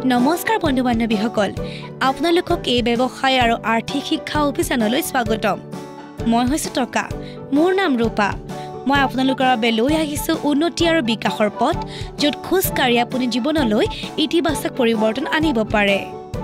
নমস্কাৰ বন্ধু বান্ধৱীসকল, আপোনালোকক এই ব্যৱসায় আৰু আৰ্থিক শিক্ষা অভিযানলৈ স্বাগতম। মই হৈছোঁ টকা, মোৰ নাম ৰূপা। মই আপোনালোকৰ বাবে লৈ আহিছোঁ উন্নতি আৰু বিকাশৰ পথ, য'ত খোজকাঢ়ি আপুনি জীৱনলৈ ইতিবাচক পৰিৱৰ্তন আনিব পাৰে।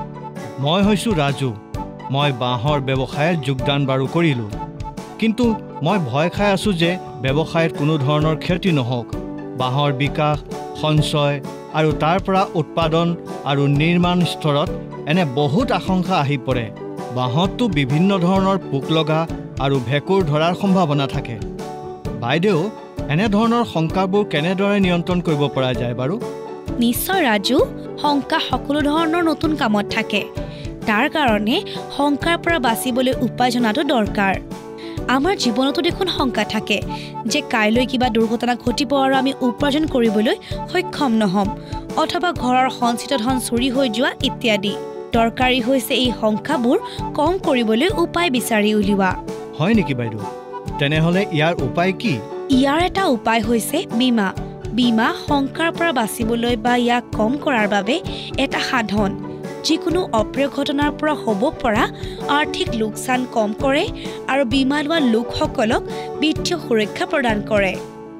মই হৈছোঁ ৰাজু। মই বাঁহৰ ব্যৱসায়ত যোগদান বাৰু কৰিলোঁ, কিন্তু মই ভয় খাই আছোঁ যে ব্যৱসায়ত কোনো ধৰণৰ ক্ষতি নহওক। বাঁহৰ বিকাশ, সঞ্চয় আৰু তাৰ পৰা উৎপাদন আৰু নিৰ্মাণ স্তৰত এনে বহুত আশংকা আহি পৰে। বাঁহততো বিভিন্ন ধৰণৰ পোক লগা আৰু ভেঁকুৰ ধৰাৰ সম্ভাৱনা থাকে। বাইদেউ, এনেধৰণৰ শংকাবোৰ কেনেদৰে নিয়ন্ত্ৰণ কৰিব পৰা যায় বাৰু? নিশ্চয় ৰাজু, শংকা সকলো ধৰণৰ নতুন কামত থাকে। তাৰ কাৰণে শংকাৰ পৰা বাচিবলৈ উপায় জনাটো দৰকাৰ। আমাৰ জীৱনতো দেখোন শংকা থাকে যে কাইলৈ কিবা দুৰ্ঘটনা ঘটিব আৰু আমি উপাৰ্জন কৰিবলৈ সক্ষম নহ'ম, অথবা ঘৰৰ সঞ্চিত ধন চুৰি হৈ যোৱা ইত্যাদি। দৰকাৰী হৈছে এই শংকাবোৰ কম কৰিবলৈ উপায় বিচাৰি উলিওৱা। হয় নেকি বাইদেউ? তেনেহ'লে ইয়াৰ উপায় কি? ইয়াৰ এটা উপায় হৈছে বীমা। বীমা শংকাৰ পৰা বাচিবলৈ বা ইয়াক কম কৰাৰ বাবে এটা সাধন, যিকোনো অপ্ৰিয় ঘটনাৰ পৰা হ'ব পৰা আৰ্থিক লোকচান কম কৰে আৰু বীমা লোৱা লোকসকলক বিত্তীয় সুৰক্ষা প্ৰদান কৰে।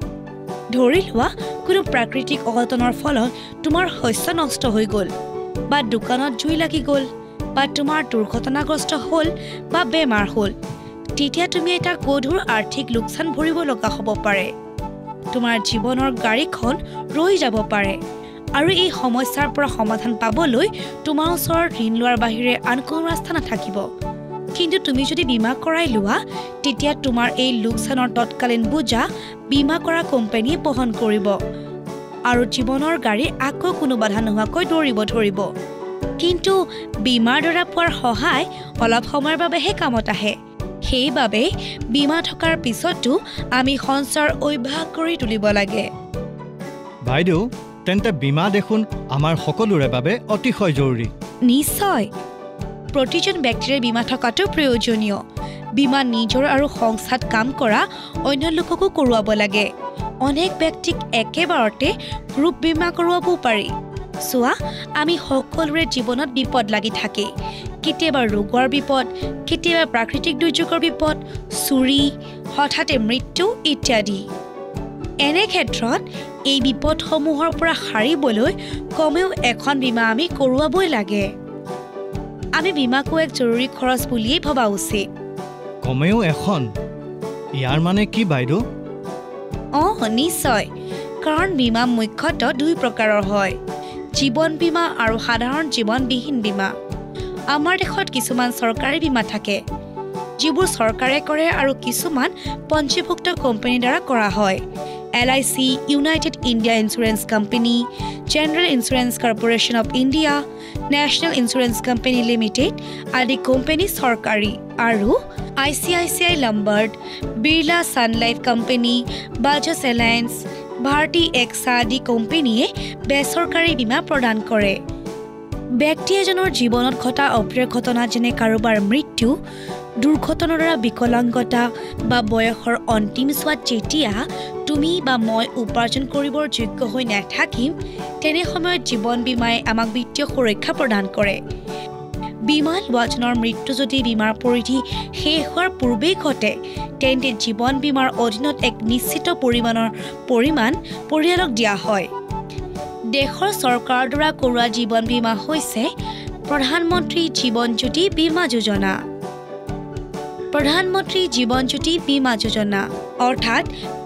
ধৰি লোৱা, কোনো প্ৰাকৃতিক অঘটনৰ ফলত তোমাৰ শস্য নষ্ট হৈ গ'ল, বা দোকানত জুই লাগি গ'ল, বা তোমাৰ দুৰ্ঘটনাগ্ৰস্ত হ'ল বা বেমাৰ হ'ল, তেতিয়া তুমি এটা গধুৰ আৰ্থিক লোকচান ভৰিব লগা হ'ব পাৰে। তোমাৰ জীৱনৰ গাড়ীখন ৰৈ যাব পাৰে, আৰু এই সমস্যাৰ পৰা সমাধান পাবলৈ তোমাৰ ওচৰত ঋণ লোৱাৰ বাহিৰে আন কোনো ৰাস্তা নাথাকিব। কিন্তু তুমি যদি বীমা কৰাই লোৱা, তেতিয়া তোমাৰ এই লোকচানৰ তৎকালীন বোজা বীমা কৰা কোম্পানীয়ে বহন কৰিব, আৰু জীৱনৰ গাড়ী আকৌ কোনো বাধা নোহোৱাকৈ দৌৰিব ধৰিব। কিন্তু বীমাৰ দ্বাৰা পোৱাৰ সহায় অলপ সময়ৰ বাবেহে কামত আহে। সেইবাবে বীমা থকাৰ পিছতো আমি সঞ্চয়ৰ অভ্যাস কৰি তুলিব লাগে। বাইদেউ, তেন্তে বীমা দেখোন আমাৰ সকলোৰে বাবে অতিশয় জৰুৰী। নিশ্চয়, প্ৰতিজন ব্যক্তিৰে বীমা থকাটো প্ৰয়োজনীয়। বীমা নিজৰ আৰু সংস্থাত কাম কৰা অন্য লোককো কৰোৱাব লাগে। অনেক ব্যক্তিক একেবাৰতে গ্ৰুপ বীমা কৰোৱাবও পাৰি। চোৱা, আমি সকলোৰে জীৱনত বিপদ লাগি থাকে। কেতিয়াবা ৰোগৰ বিপদ, কেতিয়াবা প্ৰাকৃতিক দুৰ্যোগৰ বিপদ, চুৰি, হঠাতে মৃত্যু ইত্যাদি। এনে ক্ষেত্ৰত এই বিপদসমূহৰ পৰা সাৰিবলৈ কমেও এখন বীমা আমি কৰোৱাবই লাগে। আমি বীমাকো এক জৰুৰী খৰচ বুলিয়েই ভবা উচিত। কমেও এখন? ইয়াৰ মানে কি বাইদেউ? নিশ্চয়, কাৰণ বীমা মুখ্যতঃ দুই প্ৰকাৰৰ হয়: জীৱন বীমা আৰু সাধাৰণ জীৱনবিহীন বীমা। আমাৰ দেশত কিছুমান চৰকাৰী বীমা থাকে, যিবোৰ চৰকাৰে কৰে, আৰু কিছুমান পঞ্জীভুক্ত কোম্পানীৰ দ্বাৰা কৰা হয়। LIC, United India insurance company, general insurance corporation of India, national insurance company limited আদি কোম্পানী চৰকাৰী, আৰু ICICI Lombard, Birla sun life company, Bajaj Allianz, Bharti AXA আদি কোম্পানীয়ে বেচৰকাৰী বীমা প্ৰদান কৰে। ব্যক্তি এজনৰ জীৱনত ঘটা অপ্ৰিয় ঘটনা, যেনে কাৰোবাৰ মৃত্যু, দুৰ্ঘটনাৰ দ্বাৰা বিকলাংগতা বা বয়সৰ অন্তিম ছোৱাত যেতিয়া তুমি বা মই উপাৰ্জন কৰিবৰ যোগ্য হৈ নাথাকিম, তেনে সময়ত জীৱন বীমাই আমাক বিত্তীয় সুৰক্ষা প্ৰদান কৰে। বীমা লোৱাজনৰ মৃত্যু যদি বীমাৰ পৰিধি শেষ হোৱাৰ পূৰ্বেই ঘটে, তেন্তে জীৱন বীমাৰ অধীনত এক নিশ্চিত পৰিমাণ পৰিয়ালক দিয়া হয়। দেশৰ চৰকাৰৰ দ্বাৰা কৰোৱা জীৱন বীমা হৈছে প্ৰধানমন্ত্ৰী জীৱন জ্যোতি বীমা যোজনা। প্ৰধানমন্ত্ৰী জীৱন জ্যোতি বীমা যোজনা অৰ্থাৎ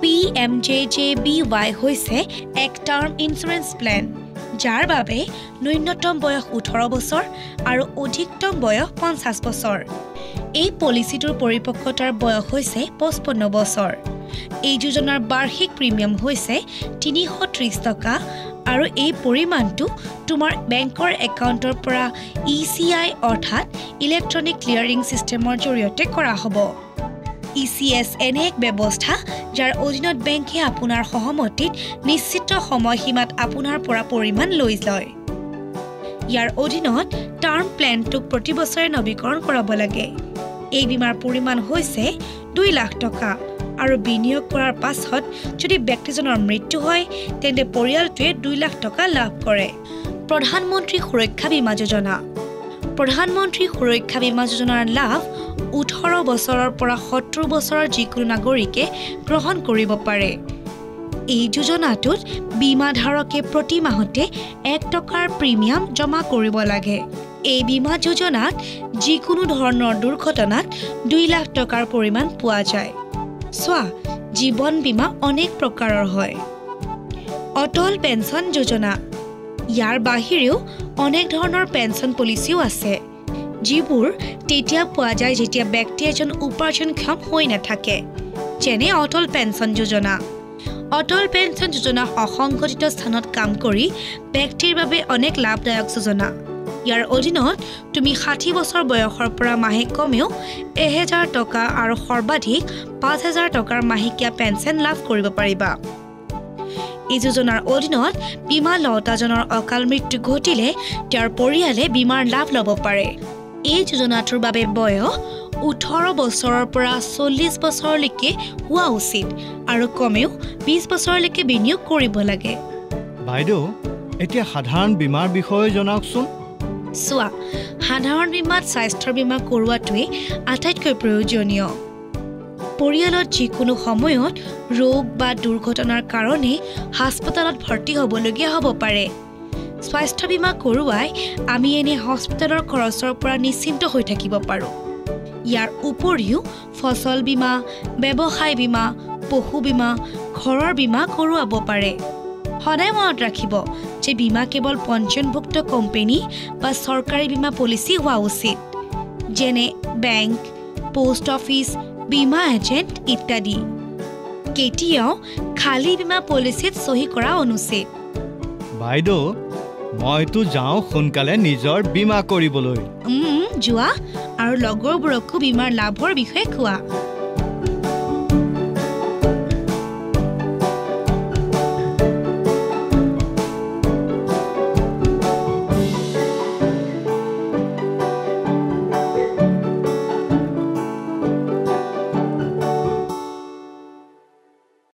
PMJJBY হৈছে এক টাৰ্ম ইঞ্চুৰেঞ্চ প্লেন, যাৰ বাবে ন্যূনতম বয়স 18 বছৰ আৰু অধিকতম বয়স 50 বছৰ। এই পলিচিটোৰ পৰিপক্কতাৰ বয়স হৈছে 55 বছৰ। এই যোজনাৰ বাৰ্ষিক প্ৰিমিয়াম হৈছে 330 টকা, আৰু এই পৰিমাণটো তোমাৰ বেংকৰ একাউণ্টৰ পৰা ECI অৰ্থাৎ ইলেক্ট্ৰনিক ক্লিয়াৰিং ছিষ্টেমৰ জৰিয়তে কৰা হ'ব। ECS এনে এক ব্যৱস্থা যাৰ অধীনত বেংকে আপোনাৰ সহমতিত নিশ্চিত সময়সীমাত আপোনাৰ পৰা পৰিমাণ লৈ লয়। ইয়াৰ অধীনত টাৰ্ম প্লেনটোক প্ৰতি বছৰে নৱীকৰণ কৰাব লাগে। এই বীমাৰ পৰিমাণ হৈছে 2 লাখ টকা, আৰু বিনিয়োগ কৰাৰ পাছত যদি ব্যক্তিজনৰ মৃত্যু হয়, তেন্তে পৰিয়ালটোৱে 2 লাখ টকা লাভ কৰে। প্ৰধানমন্ত্ৰী সুৰক্ষা বীমা যোজনা প্ৰধানমন্ত্ৰী সুৰক্ষা বীমা যোজনাৰ লাভ 18 বছৰৰ পৰা 70 বছৰৰ যিকোনো নাগৰিকে গ্ৰহণ কৰিব পাৰে এই যোজনাটোত বীমাধাৰকে প্ৰতি মাহতে 1 টকাৰ প্ৰিমিয়াম জমা কৰিব লাগে এই বীমা যোজনাত যিকোনো ধৰণৰ দুৰ্ঘটনাত 2 লাখ টকাৰ পৰিমাণ পোৱা যায় সোৱা জীৱন বীমা অনেক প্ৰকাৰৰ হয় অটল পেঞ্চন যোজনা ইয়াৰ বাহিৰেও অনেক ধৰণৰ পেঞ্চন পলিচিও আছে যিবোৰ তেতিয়া পোৱা যায় যেতিয়া ব্যক্তি এজন উপাৰ্জনক্ষম হৈ নাথাকে যেনে অটল পেঞ্চন যোজনা অটল পেঞ্চন যোজনা অসংগঠিত স্থানত কাম কৰি ব্যক্তিৰ বাবে অনেক লাভদায়ক যোজনা ইয়াৰ অধীনত তুমি 60 বছৰ বয়সৰ পৰা মাহে কমেও 1000 টকা আৰু সৰ্বাধিক 5000 টকাৰ মাহিকীয়া পেঞ্চন লাভ কৰিব পাৰিবা এই যোজনাৰ অধীনত বীমা লওঁতাজনৰ অকাল মৃত্যু ঘটিলে তেওঁৰ পৰিয়ালে বীমাৰ লাভ ল'ব পাৰে এই যোজনাটোৰ বাবে বয়স 18 বছৰৰ পৰা 40 বছৰলৈকে হোৱা উচিত আৰু কমেও 20 বছৰলৈকে বিনিয়োগ কৰিব লাগে বাইদেউ এতিয়া সাধাৰণ বীমাৰ বিষয়ে জনাওকচোন সোৱা সাধাৰণ বীমাত স্বাস্থ্য বীমা কৰোৱাটোৱে আটাইতকৈ প্ৰয়োজনীয় পৰিয়ালত যিকোনো সময়ত ৰোগ বা দুৰ্ঘটনাৰ কাৰণে হাস্পতালত ভৰ্তি হ'বলগীয়া হ'ব পাৰে স্বাস্থ্য বীমা কৰোৱাই আমি এনে হস্পিটেলৰ খৰচৰ পৰা নিশ্চিন্ত হৈ থাকিব পাৰোঁ ইয়াৰ উপৰিও ফসল বীমা ব্যৱসায় বীমা পশু বীমা ঘৰৰ বীমা কৰোৱাব পাৰে সদায় মনত ৰাখিব যে বীমা কেৱল পঞ্জীয়নভুক্ত কোম্পানী বা চৰকাৰী বীমা পলিচি হোৱা উচিত যেনে বেংক পোষ্ট অফিচ বীমা এজেণ্ট ইত্যাদি কেতিয়াও খালী বীমা পলিচিত সহি কৰা অনুচিত বাইদেউ মইতো যাওঁ সোনকালে নিজৰ বীমা কৰিবলৈ যোৱা আৰু লগৰবোৰকো বীমাৰ লাভৰ বিষয়ে কোৱা